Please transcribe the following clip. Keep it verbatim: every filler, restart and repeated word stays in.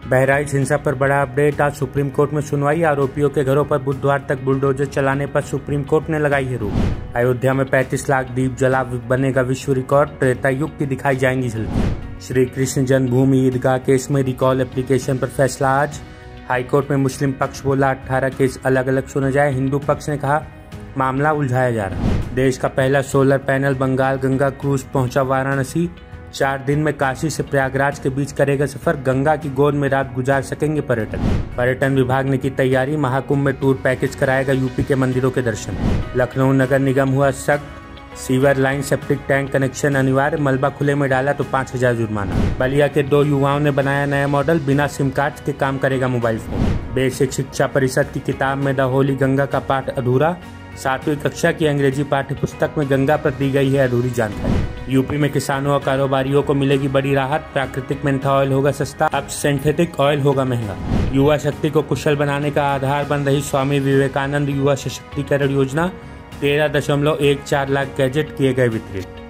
बहराइच हिंसा पर बड़ा अपडेट। आज सुप्रीम कोर्ट में सुनवाई। आरोपियों के घरों पर बुधवार तक बुलडोजर चलाने पर सुप्रीम कोर्ट ने लगाई है रोक। अयोध्या में पैंतीस लाख दीप जला बनेगा विश्व रिकॉर्ड। त्रेता युग की दिखाई जाएंगी झलकी। श्री कृष्ण जन्मभूमि ईदगाह केस में रिकॉल एप्लीकेशन पर फैसला आज। हाईकोर्ट में मुस्लिम पक्ष बोला अठारह केस अलग अलग सुने जाए। हिंदू पक्ष ने कहा मामला उलझाया जा रहा है। देश का पहला solar panel Bengal Ganga cruise पहुंचा वाराणसी। चार दिन में काशी से प्रयागराज के बीच करेगा सफर। गंगा की गोद में रात गुजार सकेंगे पर्यटक। पर्यटन विभाग ने की तैयारी। महाकुंभ में टूर पैकेज कराएगा यूपी के मंदिरों के दर्शन। लखनऊ नगर निगम हुआ सख्त। Sewer line septic tank connection अनिवार्य। मलबा खुले में डाला तो पाँच हजार जुर्माना। बलिया के दो युवाओं ने बनाया नया मॉडल। बिना सिम कार्ड के काम करेगा मोबाइल फोन। बेसिक शिक्षा परिषद की किताब में द होली गंगा का पाठ अधूरा। सातवीं कक्षा की अंग्रेजी पाठ्य पुस्तक में गंगा पर दी गई है अधूरी जानकारी। यूपी में किसानों और कारोबारियों को मिलेगी बड़ी राहत। प्राकृतिक मेंथा ऑयल होगा सस्ता, अब सिंथेटिक ऑयल होगा महंगा। युवा शक्ति को कुशल बनाने का आधार बन रही स्वामी विवेकानंद युवा सशक्तिकरण योजना। तेरह दशमलव एक चार लाख गैजेट किए गए वितरित।